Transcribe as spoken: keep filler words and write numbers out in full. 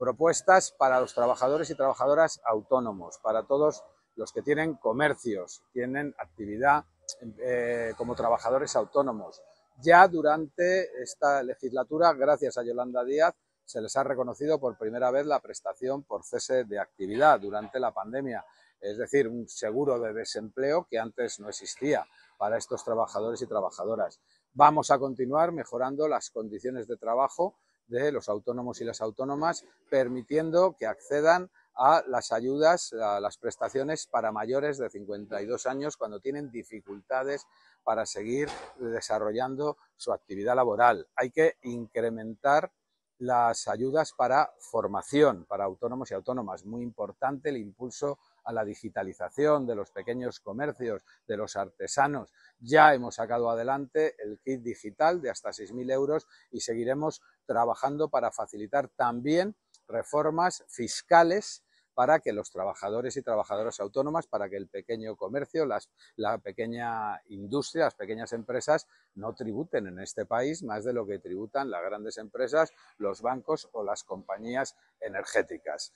propuestas para los trabajadores y trabajadoras autónomos, para todos los que tienen comercios, tienen actividad eh, como trabajadores autónomos. Ya durante esta legislatura, gracias a Yolanda Díaz, se les ha reconocido por primera vez la prestación por cese de actividad durante la pandemia, es decir, un seguro de desempleo que antes no existía para estos trabajadores y trabajadoras. Vamos a continuar mejorando las condiciones de trabajo de los autónomos y las autónomas, permitiendo que accedan a las ayudas, a las prestaciones para mayores de cincuenta y dos años cuando tienen dificultades para seguir desarrollando su actividad laboral. Hay que incrementar las ayudas para formación para autónomos y autónomas. Muy importante el impulso a la digitalización de los pequeños comercios, de los artesanos. Ya hemos sacado adelante el kit digital de hasta seis mil euros y seguiremos trabajando para facilitar también reformas fiscales para que los trabajadores y trabajadoras autónomas, para que el pequeño comercio, las, la pequeña industria, las pequeñas empresas no tributen en este país más de lo que tributan las grandes empresas, los bancos o las compañías energéticas.